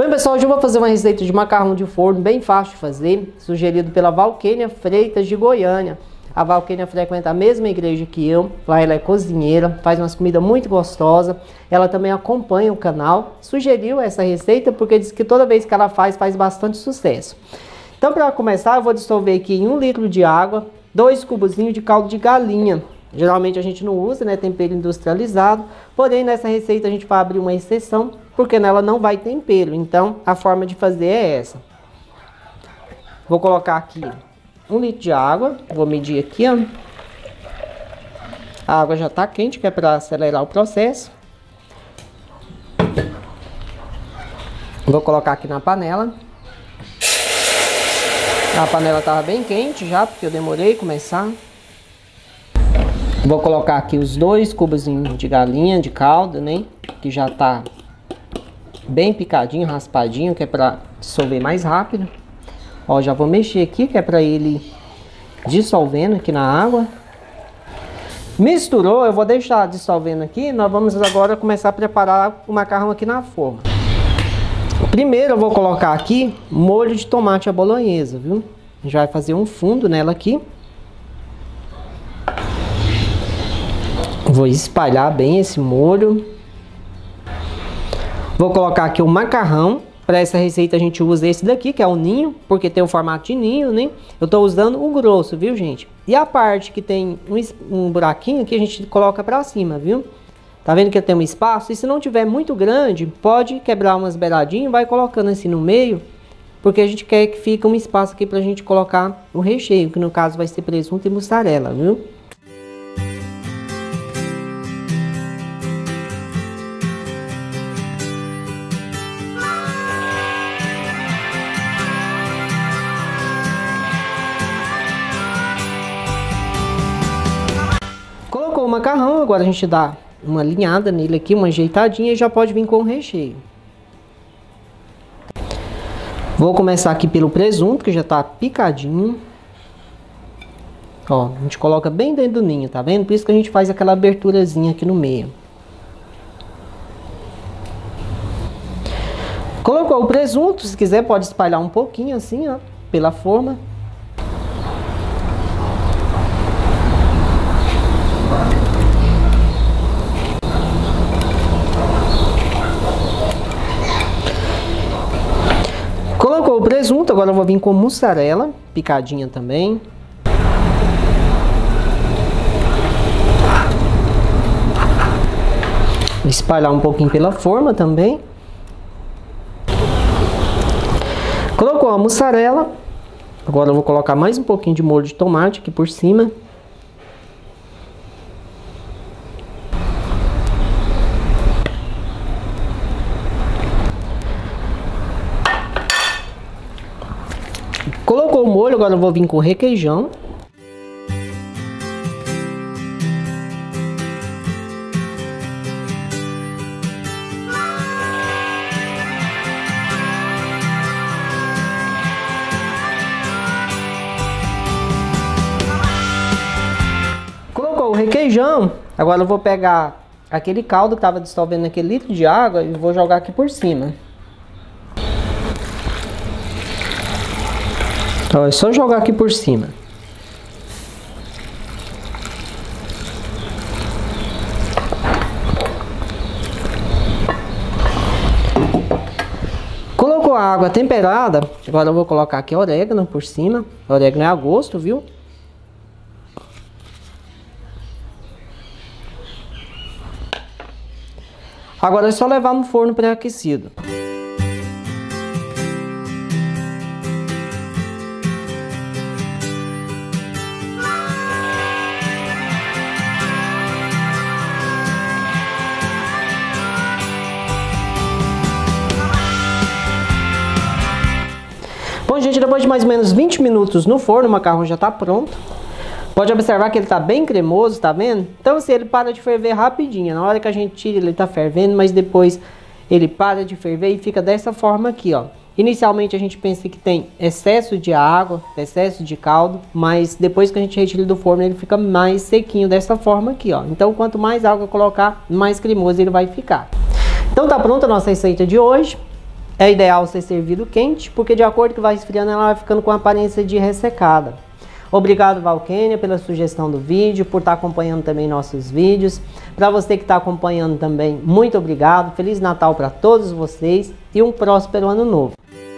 Bem, pessoal, hoje eu vou fazer uma receita de macarrão de forno bem fácil de fazer, sugerido pela Valquênia Freitas de Goiânia. A Valquênia frequenta a mesma igreja que eu, lá ela é cozinheira, faz umas comidas muito gostosas. Ela também acompanha o canal, sugeriu essa receita porque diz que toda vez que ela faz bastante sucesso. Então, para começar, eu vou dissolver aqui em 1 litro de água, 2 cubozinhos de caldo de galinha. Geralmente a gente não usa, né, tempero industrializado, porém nessa receita a gente vai abrir uma exceção, porque nela não vai tempero, então a forma de fazer é essa. Vou colocar aqui 1 litro de água, vou medir aqui, ó. A água já tá quente, que é para acelerar o processo. Vou colocar aqui na panela. A panela tava bem quente já, porque eu demorei a começar. Vou colocar aqui os 2 cubozinhos de galinha, de caldo, né? Que já tá bem picadinho, raspadinho, que é para dissolver mais rápido. Ó, já vou mexer aqui, que é para ele dissolvendo aqui na água. Misturou, eu vou deixar dissolvendo aqui. Nós vamos agora começar a preparar o macarrão aqui na forma. Primeiro eu vou colocar aqui molho de tomate à bolonhesa, viu? A gente vai fazer um fundo nela aqui. Vou espalhar bem esse molho. Vou colocar aqui o macarrão. Para essa receita a gente usa esse daqui, que é o ninho, porque tem o formato de ninho, né? Eu tô usando o grosso, viu, gente? E a parte que tem um buraquinho aqui, a gente coloca para cima, viu? Tá vendo que tem um espaço? E se não tiver muito grande, pode quebrar umas beiradinhas e vai colocando assim no meio, porque a gente quer que fique um espaço aqui pra gente colocar o recheio, que no caso vai ser presunto e mussarela, viu? Colocou o macarrão, agora a gente dá uma alinhada nele aqui, uma ajeitadinha e já pode vir com o recheio. Vou começar aqui pelo presunto, que já tá picadinho. Ó, a gente coloca bem dentro do ninho, tá vendo? Por isso que a gente faz aquela aberturazinha aqui no meio. Colocou o presunto, se quiser pode espalhar um pouquinho assim, ó, pela forma. Colocou o presunto, agora eu vou vir com mussarela, picadinha também. Espalhar um pouquinho pela forma também. Colocou a mussarela, agora eu vou colocar mais um pouquinho de molho de tomate aqui por cima. Colocou o molho, agora eu vou vir com requeijão. Colocou o requeijão, agora eu vou pegar aquele caldo que estava dissolvendo naquele litro de água e vou jogar aqui por cima. Então é só jogar aqui por cima. Colocou a água temperada, agora eu vou colocar aqui orégano por cima. O orégano é a gosto, viu? Agora é só levar no forno pré-aquecido. Bom, gente, depois de mais ou menos 20 minutos no forno, o macarrão já tá pronto. Pode observar que ele tá bem cremoso, tá vendo? Então, assim, ele para de ferver rapidinho. Na hora que a gente tira, ele tá fervendo, mas depois ele para de ferver e fica dessa forma aqui, ó. Inicialmente a gente pensa que tem excesso de água, excesso de caldo, mas depois que a gente retira do forno ele fica mais sequinho dessa forma aqui, ó. Então quanto mais água colocar, mais cremoso ele vai ficar. Então tá pronta a nossa receita de hoje. É ideal ser servido quente, porque de acordo que vai esfriando, ela vai ficando com a aparência de ressecada. Obrigado, Valquênia, pela sugestão do vídeo, por estar acompanhando também nossos vídeos. Para você que está acompanhando também, muito obrigado. Feliz Natal para todos vocês e um próspero ano novo.